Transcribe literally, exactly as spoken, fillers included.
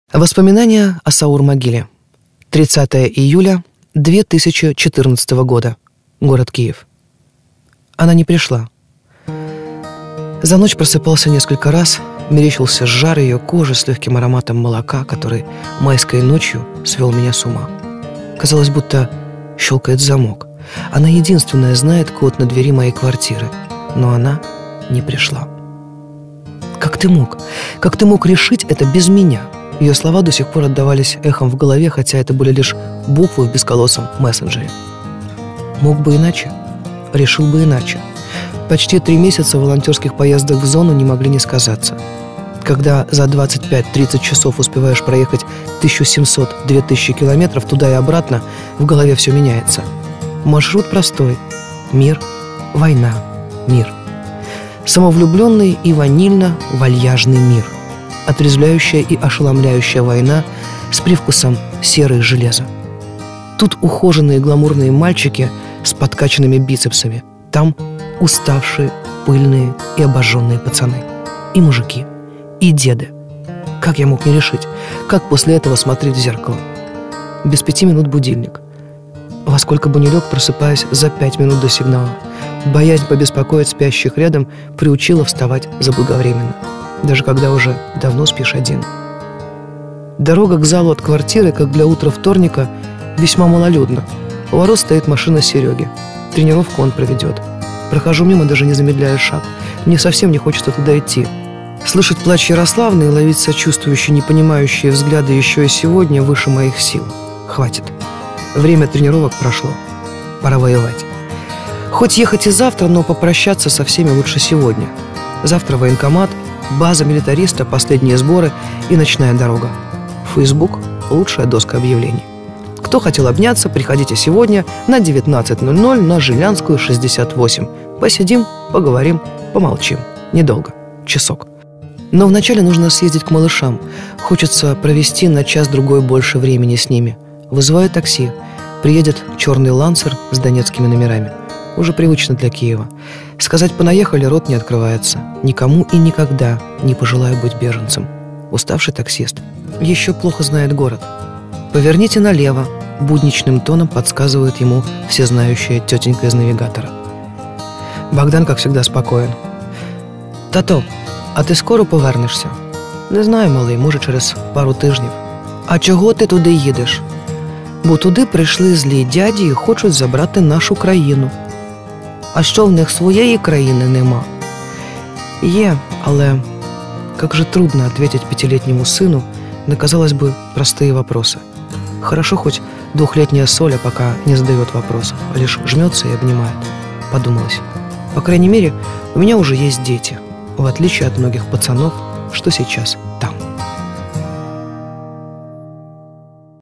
Воспоминания о Саур-могиле. тридцатое июля две тысячи четырнадцатого года. Город Киев. Она не пришла. За ночь просыпался несколько раз, мерещился жар ее кожи с легким ароматом молока, который майской ночью свел меня с ума. Казалось, будто щелкает замок. Она единственная знает код на двери моей квартиры, но она не пришла. Как ты мог? Как ты мог решить это без меня? Ее слова до сих пор отдавались эхом в голове, хотя это были лишь буквы в бесколосом мессенджере. Мог бы иначе? Решил бы иначе. Почти три месяца волонтерских поездок в зону не могли не сказаться. Когда за двадцать пять-тридцать часов успеваешь проехать тысячу семьсот - две тысячи километров туда и обратно, в голове все меняется. Маршрут простой. Мир, война, мир. Самовлюбленный и ванильно-вальяжный мир. Отрезвляющая и ошеломляющая война с привкусом серы и железа. Тут ухоженные гламурные мальчики с подкачанными бицепсами. Там уставшие, пыльные и обожженные пацаны. И мужики, и деды. Как я мог не решить? Как после этого смотреть в зеркало? Без пяти минут будильник. Во сколько бы ни лег, просыпаясь за пять минут до сигнала. Боязнь побеспокоить спящих рядом приучила вставать заблаговременно, даже когда уже давно спишь один. Дорога к залу от квартиры, как для утра вторника, весьма малолюдна. У ворот стоит машина Сереги. Тренировку он проведет. Прохожу мимо, даже не замедляя шаг. Мне совсем не хочется туда идти. Слышать плач Ярославны и ловить сочувствующие, непонимающие взгляды еще и сегодня выше моих сил. Хватит. Время тренировок прошло. Пора воевать. Хоть ехать и завтра, но попрощаться со всеми лучше сегодня. Завтра военкомат, база милитариста, последние сборы и ночная дорога. Фейсбук – лучшая доска объявлений. Кто хотел обняться, приходите сегодня на девятнадцать ноль ноль на Жилянскую, шестьдесят восемь. Посидим, поговорим, помолчим. Недолго. Часок. Но вначале нужно съездить к малышам. Хочется провести на час-другой больше времени с ними. Вызываю такси. Приедет черный лансер с донецкими номерами. Уже привычно для Киева. Сказать «понаехали» рот не открывается. Никому и никогда не пожелаю быть беженцем. Уставший таксист. Еще плохо знает город. «Поверните налево», — будничным тоном подсказывает ему всезнающая тетенька из навигатора. Богдан, как всегда, спокоен. «Тато, а ти скоро повернешся?» «Не знаю, малий, може через пару тижнів». «А чого ти туди їдеш?» «Бо туди прийшли злі дяді і хочуть забрати нашу країну». «А що, в них своєї країни нема?» «Є, але...» Как же трудно ответить пятилетнему сыну на, казалось бы, простые вопросы. Хорошо хоть двухлетняя Соля пока не задает вопросов, а лишь жмется и обнимает. Подумалось. По крайней мере, у меня уже есть дети, в отличие от многих пацанов, что сейчас